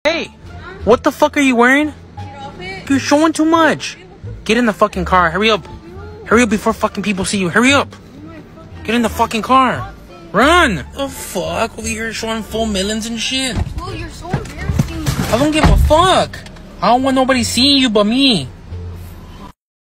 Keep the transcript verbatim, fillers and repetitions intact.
Hey, what the fuck are you wearing? You're showing too much. Get in the fucking car. Hurry up. Hurry up before fucking people see you. Hurry up. Get in the fucking car. Run. The fuck? Over here showing full millions and shit. Well, you're so embarrassing. I don't give a fuck. I don't want nobody seeing you but me.